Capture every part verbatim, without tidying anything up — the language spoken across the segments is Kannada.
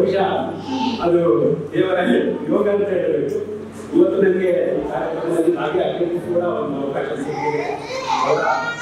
ಬಹುಶಃ ಅದು ದೇವರ ಯೋಗ ಅಂತ ಹೇಳಬೇಕು. ಇವತ್ತು ನನಗೆ ಕಾರ್ಯಕ್ರಮದಲ್ಲಿ ಹಾಗೆ ಅತ್ಯಂತ ಕೂಡ ಒಂದು ಅವಕಾಶ ಸಿಕ್ಕಿದೆ. ಅವರ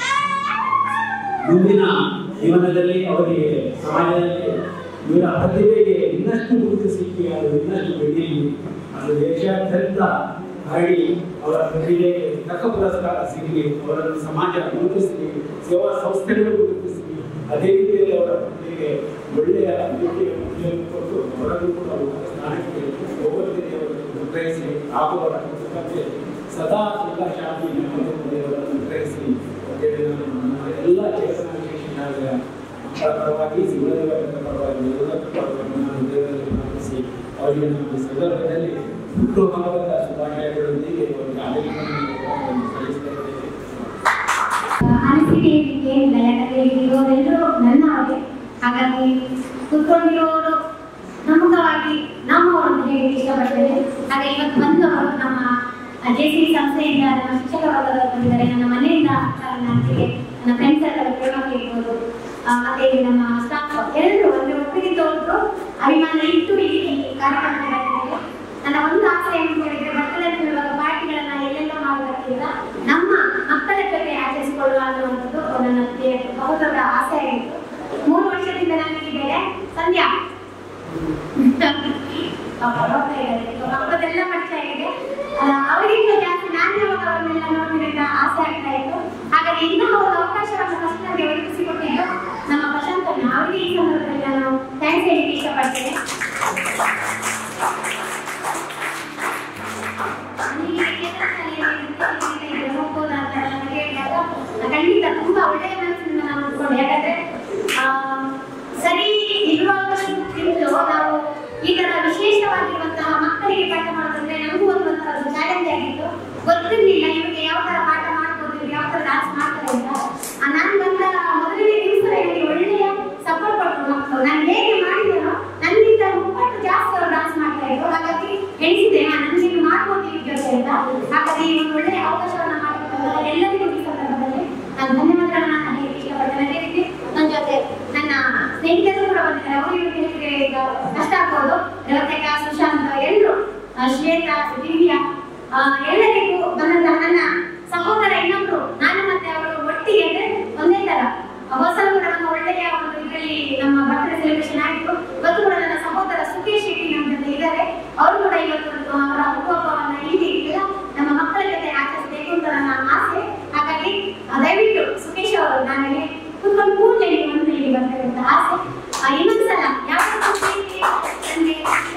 ಮುಂದಿನ ಜೀವನದಲ್ಲಿ ಅವರಿಗೆ ಸಮಾಜದಲ್ಲಿ ಇವರ ಪ್ರತಿಭೆಗೆ ಇನ್ನಷ್ಟು ಗುರುತು ಸಿಕ್ಕಿ ಅದು ಇನ್ನಷ್ಟು ಬೆಳೆಯಲಿ, ಅದು ದೇಶಾದ್ಯಂತ ಹರಡಿ ಅವರ ಪ್ರತಿಭೆಗೆ ತಕ್ಕ ಪುರಸ್ಕಾರ ಸಿಗಲಿ, ಅವರನ್ನು ಸಮಾಜ ಗುರುತಿಸಲಿ, ಸೇವಾ ಸಂಸ್ಥೆಗಳು ಗುರುತಿಸಲಿ, ಅದೇ ರೀತಿಯಲ್ಲಿ ಅವರ ಪ್ರತಿಭೆಗೆ ಒಳ್ಳೆಯ ಅಭಿವೃದ್ಧಿಗೆ ಕೊಟ್ಟು ಅವರನ್ನು ಕೂಡ ಸ್ಥಾನಕ್ಕೆ ಹೋಗುತ್ತೇನೆ ಅವರನ್ನು ಗ್ರಹಿಸಿ ಹಾಗೂ ಅವರ ಕುಟುಂಬಕ್ಕೆ ಸದಾ ಸುಖ ಶಾಂತಿ ಅವರನ್ನು ಗ್ರಹಿಸಿ ಅಂತೇಳಿ ನಾನು ಎಲ್ಲ ಚೇತನ ವಿಶೇಷ ಮಕ್ಕಳ ಪರವಾಗಿ ಸಿಬ್ಬಂದಿಗಳ ಪರವಾಗಿ ಎಲ್ಲರ ಪರವಾಗಿ ನಾನು ದೇವರಲ್ಲಿ ಪ್ರಾರ್ಥಿಸಿ ಅವರಿಗೆ ನಮ್ಮ ಸಂದರ್ಭದಲ್ಲಿ ಹುಟ್ಟುಹಬ್ಬದ ಶುಭಾಶಯಗಳೊಂದಿಗೆ ಒಂದು ಕಾರ್ಯಕ್ರಮವನ್ನು ಸಲ್ಲಿಸ್ತಾ ಇದ್ದೇವೆ. ಅನಿಸಿಕೆ ಏನಿಲ್ಲ, ಯಾಕಂದ್ರೆ ಇರೋರೆಲ್ಲರೂ ನನ್ನ ಅವರೇ. ಹಾಗಾಗಿ ಕುತ್ಕೊಂಡಿರೋರು ಪ್ರಮುಖವಾಗಿ ನಮ್ಮವರು ಅಂತ ಹೇಳಿ ಇಷ್ಟಪಡ್ತೇನೆ. ಹಾಗೆ ಇವತ್ತು ಬಂದವರು ನಮ್ಮ ಜೆ ಸಿ ಸಂಸ್ಥೆಯಿಂದ ನಮ್ಮ ಶಿಕ್ಷಕ ವರ್ಗದವರು ಬಂದಿದ್ದಾರೆ, ನನ್ನ ಮನೆಯಿಂದ ನನಗೆ ನನ್ನ ಫ್ರೆಂಡ್ಸ್ ಎಲ್ಲ ಪ್ರೇಮಕ್ಕೆ ಇರ್ಬೋದು, ಮತ್ತೆ ನಮ್ಮ ಸ್ಟಾಫ್ ಎಲ್ಲರೂ ಒಂದು ಒಪ್ಪಿಗೆ ತೋರಿದ್ರು ಅಭಿಮಾನ ಇಟ್ಟು ಈ ಕಾರ್ಯಕ್ರಮ ನಡೆದಿದೆ. ನನ್ನ ಒಂದು ಆಸೆ ಅಂತ ಹೇಳಿದ್ರೆ ಮಕ್ಕಳ ಹೇಳುವಾಗ ಪಾರ್ಟಿಗಳನ್ನ ಎಲ್ಲೆಲ್ಲ ಮಾಡುವುದಕ್ಕಿಂತ ನಮ್ಮ ಮಕ್ಕಳ ಜೊತೆ ಆಚರಿಸಿಕೊಳ್ಳುವ ಅನ್ನುವಂಥದ್ದು ನನ್ನ ಬಹುದೊಡ್ಡ ಆಸೆ ಆಗಿತ್ತು. ಮೂರು ವರ್ಷದಿಂದ ನನಗಿದ್ದೇನೆ ಸಂಧ್ಯಾ ಮಕ್ಕಳೆಲ್ಲ ಮಾಡ್ತಾ ಇದೆ, ಅವರಿಗಿಂತ ಜಾಸ್ತಿ ನಾನು ಯಾವಾಗ ಅವರನ್ನೆಲ್ಲ ನೋಡಿದ್ರಿಂದ ಆಸೆ ಆಗ್ತಾ ಇತ್ತು. ಹಾಗಾಗಿ ಇಂತಹ ಒಂದು ಅವಕಾಶವನ್ನು ಫಸ್ಟ್ ನನಗೆ ಒದಗಿಸಿಕೊಟ್ಟಿದ್ದು ನಮ್ಮ ಪ್ರಶಾಂತನ, ಅವರಿಗೆ ಈ ಸಂದರ್ಭದಲ್ಲಿ ನಾನು ಥ್ಯಾಂಕ್ಸ್ ಹೇಳಲಿಕ್ಕೆ ಇಷ್ಟಪಡ್ತೇನೆ. ಹೋಗ್ಬೋದಾ ಅಂತ ಹೇಳಿದಾಗ ಖಂಡಿತ ತುಂಬಾ ಒಳ್ಳೆಯ ಮನಸ್ಸಿನಿಂದ ನಾನು ನೋಡ್ಕೊಂಡು, ಯಾಕಂದ್ರೆ ಸರಿ ಇರುವಾಗಲೂ ನಾವು ಈ ತರ ವಿಶೇಷವಾಗಿರುವಂತಹ ಮಕ್ಕಳಿಗೆ ಪಾಠ ಮಾಡೋದಂದ್ರೆ ನಮಗೂ ಒಂದು ಒಂಥರದ್ದು ಚಾಲೆಂಜ್ ಆಗಿತ್ತು. ಗೊತ್ತಿರ್ಲಿಲ್ಲ ಇವರಿಗೆ ಯಾವ ತರ ಪಾಠ ಮಾಡ್ಬೋದು, ಯಾವ ತರ ಡಾನ್ಸ್ ಮಾಡ್ತಾರೆ ಅಂತ. ನಾನು ಬಂದ ಮೊದಲನೇ ದಿವಸ ನನಗೆ ಒಳ್ಳೆಯ ಸಪೋರ್ಟ್ ಕೊಟ್ಟರು ಮಕ್ಕಳು. ನಾನು ಹೇಗೆ ಮಾಡಿದನೋ ನನ್ನಿಂದ ಮುಪ್ಪಟ್ಟು ಜಾಸ್ತಿ ಅವರು ಡಾನ್ಸ್ ಮಾಡ್ತಾ ಇದ್ರು. ಹಾಗಾಗಿ ಎಣಿಸಿದೆ ನನಗೆ ಮಾಡ್ಬೋದು ಈ ಜೊತೆ ಅಂತ. ಹಾಗಾಗಿ ಒಂದು ಒಳ್ಳೆಯ ಅವಕಾಶವನ್ನ ಮಾಡಿಕೊಟ್ಟರು ಎಲ್ಲರಿಗೂ ಈ ಸಂದರ್ಭದಲ್ಲಿ ನಾನು ಧನ್ಯವಾದಗಳನ್ನ ನಾನು ಹೇಳಿ ಇಷ್ಟಪಡ್ತೇನೆ. ಅದೇ ರೀತಿ ನನ್ನ ಜೊತೆ ನನ್ನ ಸ್ನೇಹಿತರು ಕೂಡ ಬಂದಿದ್ದಾರೆ, ಅವರು ಹೇಗೆ ಈಗ ಕಷ್ಟ ಆಗ್ಬೋದು. ರೇವತಿಕ, ಸುಶಾಂತ್, ಎಲ್ಲರೂ, ಶ್ವೇತಾ, ದಿವ್ಯಾ, ಎಲ್ಲರಿಗೂ ಬಂದಂತಹ ನನ್ನ ಸಹೋದರ ಇನ್ನೊಬ್ರು, ನಾನು ಮತ್ತೆ ಅವರು ಒಟ್ಟಿಗೆ ಅಂದ್ರೆ ಒಂದೇ ತರ ಹೊಸ ಕೂಡ ನಮ್ಮ ಒಳ್ಳೆಯ ಒಂದು ಇದರಲ್ಲಿ ನಮ್ಮ ಬರ್ತ್ಡೇ ಸೆಲೆಬ್ರೇಷನ್ ಆಯಿತು. ಇವತ್ತು ಕೂಡ ನನ್ನ ಸಹೋದರ ಸುಖೇಶ್ ಶೆಟ್ಟಿ ನಮ್ಮ ಜೊತೆ ಇದ್ದಾರೆ, ಅವರು ಕೂಡ ಇವತ್ತು ಅವರ ಹುಟ್ಟುಹಬ್ಬವನ್ನ ಇಲ್ಲಿ ಇಲ್ಲ ನಮ್ಮ ಮಕ್ಕಳ ಜೊತೆ ಆಚರಿಸಬೇಕು ಅಂತ ನನ್ನ ಆಸೆ. ಹಾಗಾಗಿ ದಯವಿಟ್ಟು ಸುಖೇಶ್ ಅವರು ನಾನು ಕುತ್ಕೊಂಡು ಕೂಡಲೇ ಒಂದು ಇಲ್ಲಿ ಬರ್ತೇವೆ ಅಂತ ಆಸೆ. ಇನ್ನೊಂದ್ಸಲ ಯಾವ ನನಗೆ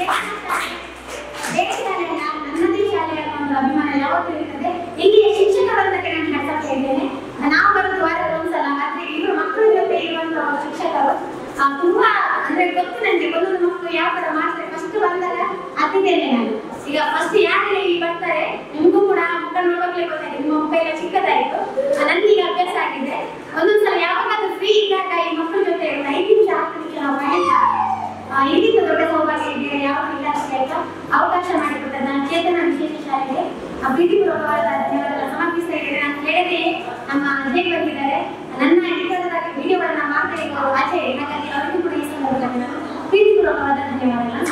ಬೇರೆ ಶಾಲೆ ಅಲ್ಲ, ನನ್ನದೇ ಶಾಲೆ ಅನ್ನೋ ಒಂದು ಅಭಿಮಾನ ಯಾವತ್ತೂ ಇರ್ತದೆ. ಇಲ್ಲಿಯ ಶಿಕ್ಷಕರೊಂದಕ್ಕೆ ನಾನು ಕಳ್ಸಕ್ಕೆ ಇದ್ದೇನೆ. ನಾವು ಬರೋದು ವಾರದ ಒಂದ್ಸಲ, ಆದ್ರೆ ಇವರು ಮಕ್ಕಳ ಜೊತೆ ಇರುವಂತಹ ಶಿಕ್ಷಕರು ತುಂಬಾ ಅಂದ್ರೆ ಗೊತ್ತು ನನಗೆ ಒಂದೊಂದು ಮಕ್ಕಳು ಯಾವ ತರ ಮಾಡ್ತಾರೆ. ಫಸ್ಟ್ ಬಂದಾಗ ಹತ್ತಿದ್ದೇನೆ ನಾನು. ಈಗ ಫಸ್ಟ್ ಯಾರೆಲ್ಲ ಇಲ್ಲಿ ಬರ್ತಾರೆ ನಿಮಗೂ ಕೂಡ ಮಕ್ಕಳು ನೋಡೋಕ್ಲೇ ಗೊತ್ತಾಗಿದೆ, ನಿಮ್ಮ ಮುಖ ಎಲ್ಲ ಚಿಕ್ಕದಾಯ್ತು. ನನಗೀಗ ಅಭ್ಯಾಸ ಆಗಿದೆ. ಒಂದೊಂದ್ಸಲ ಯಾವಾಗಾದ್ರೂ ಫ್ರೀ ಇದ್ದಾಗ ಈ ಮಕ್ಕಳ ಜೊತೆ ಒಂದು ಐದು ನಿಮಿಷ ಹತ್ತು ನಿಮಿಷ ನಾವು ಮಾಡಿಲ್ಲ ಇದಕ್ಕಿಂತ ದೊಡ್ಡ ಸೌಭಾಗ್ಯ ಇದ್ದೀರಾ ಯಾವ ಇಲ್ಲ ಆಯ್ತಾ ಅವಕಾಶ ಮಾಡಿಕೊಟ್ಟೆ. ನಾನು ಚೇತನ ವಿಶೇಷ ಶಾಲೆಗೆ ಪ್ರೀತಿಪೂರ್ವಕವಾದ ಧನ್ಯವಾದಗಳನ್ನು ಸಮರ್ಪಿಸ್ತಾ ಇದ್ದೇನೆ. ನಾನು ಹೇಳಿದೆ ನಮ್ಮ ಅಜಯ್ ಬಂದಿದ್ದಾರೆ, ನನ್ನ ಇತರದಾಗಿ ವಿಡಿಯೋಗಳನ್ನ ಮಾಡ್ತಾ ಇದ್ದಾರೆ ಆಚೆ, ಹಾಗಾಗಿ ಅವರಿಗೂ ಕೂಡ ಈ ಸಂದರ್ಭದಲ್ಲಿ ನಾನು ಪ್ರೀತಿಪೂರ್ವಕವಾದ ಧನ್ಯವಾದಗಳನ್ನು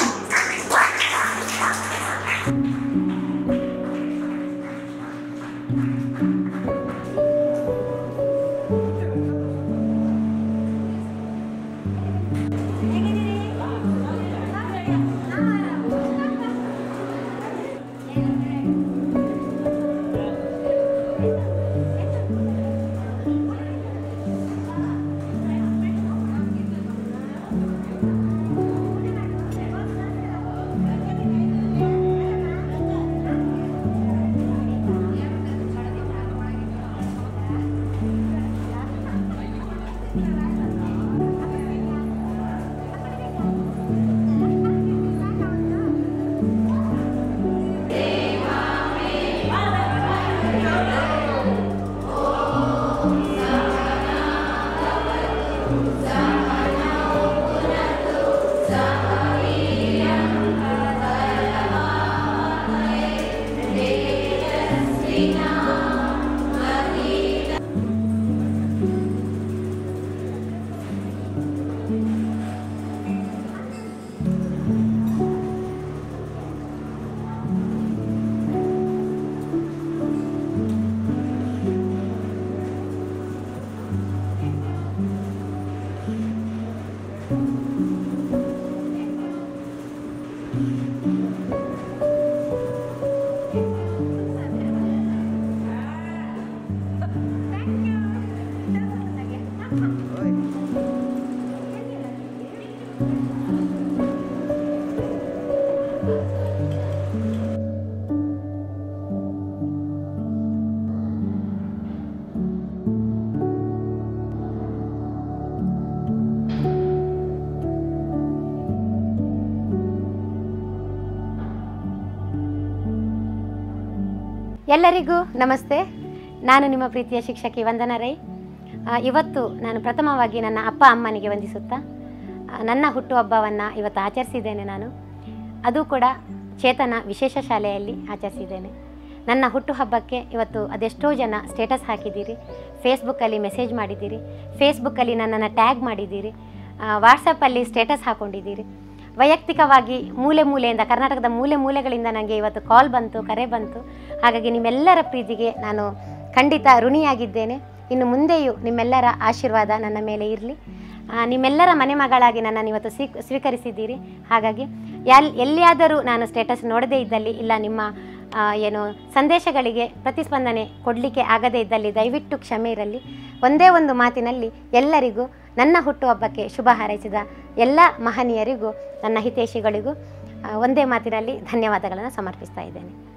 ಎಲ್ಲರಿಗೂ ನಮಸ್ತೆ. ನಾನು ನಿಮ್ಮ ಪ್ರೀತಿಯ ಶಿಕ್ಷಕಿ ವಂದನಾ ರೈ. ಇವತ್ತು ನಾನು ಪ್ರಥಮವಾಗಿ ನನ್ನ ಅಪ್ಪ ಅಮ್ಮನಿಗೆ ವಂದಿಸುತ್ತಾ ನನ್ನ ಹುಟ್ಟುಹಬ್ಬವನ್ನು ಇವತ್ತು ಆಚರಿಸಿದ್ದೇನೆ. ನಾನು ಅದು ಕೂಡ ಚೇತನ ವಿಶೇಷ ಶಾಲೆಯಲ್ಲಿ ಆಚರಿಸಿದ್ದೇನೆ. ನನ್ನ ಹುಟ್ಟುಹಬ್ಬಕ್ಕೆ ಇವತ್ತು ಅದೆಷ್ಟೋ ಜನ ಸ್ಟೇಟಸ್ ಹಾಕಿದ್ದೀರಿ, ಫೇಸ್ಬುಕ್ಕಲ್ಲಿ ಮೆಸೇಜ್ ಮಾಡಿದ್ದೀರಿ, ಫೇಸ್ಬುಕ್ಕಲ್ಲಿ ನನ್ನನ್ನು ಟ್ಯಾಗ್ ಮಾಡಿದ್ದೀರಿ, ವಾಟ್ಸಪ್ಪಲ್ಲಿ ಸ್ಟೇಟಸ್ ಹಾಕ್ಕೊಂಡಿದ್ದೀರಿ. ವೈಯಕ್ತಿಕವಾಗಿ ಮೂಲೆ ಮೂಲೆಯಿಂದ, ಕರ್ನಾಟಕದ ಮೂಲೆ ಮೂಲೆಗಳಿಂದ ನನಗೆ ಇವತ್ತು ಕಾಲ್ ಬಂತು, ಕರೆ ಬಂತು. ಹಾಗಾಗಿ ನಿಮ್ಮೆಲ್ಲರ ಪ್ರೀತಿಗೆ ನಾನು ಖಂಡಿತ ಋಣಿಯಾಗಿದ್ದೇನೆ. ಇನ್ನು ಮುಂದೆಯೂ ನಿಮ್ಮೆಲ್ಲರ ಆಶೀರ್ವಾದ ನನ್ನ ಮೇಲೆ ಇರಲಿ. ನಿಮ್ಮೆಲ್ಲರ ಮನೆ ಮಗಳಾಗಿ ನನ್ನನ್ನು ಇವತ್ತು ಸ್ವೀ ಸ್ವೀಕರಿಸಿದ್ದೀರಿ. ಹಾಗಾಗಿ ಎಲ್ ಎಲ್ಲಿಯಾದರೂ ನಾನು ಸ್ಟೇಟಸ್ ನೋಡದೇ ಇದ್ದಲ್ಲಿ, ಇಲ್ಲ ನಿಮ್ಮ ಏನು ಸಂದೇಶಗಳಿಗೆ ಪ್ರತಿಸ್ಪಂದನೆ ಕೊಡಲಿಕ್ಕೆ ಆಗದೇ ಇದ್ದಲ್ಲಿ ದಯವಿಟ್ಟು ಕ್ಷಮೆ ಇರಲಿ. ಒಂದೇ ಒಂದು ಮಾತಿನಲ್ಲಿ ಎಲ್ಲರಿಗೂ ನನ್ನ ಹುಟ್ಟುಹಬ್ಬಕ್ಕೆ ಶುಭ ಹಾರೈಸಿದ ಎಲ್ಲ ಮಹನೀಯರಿಗೂ, ನನ್ನ ಹಿತೈಷಿಗಳಿಗೂ ಒಂದೇ ಮಾತಿನಲ್ಲಿ ಧನ್ಯವಾದಗಳನ್ನು ಸಮರ್ಪಿಸ್ತಾ ಇದ್ದೇನೆ.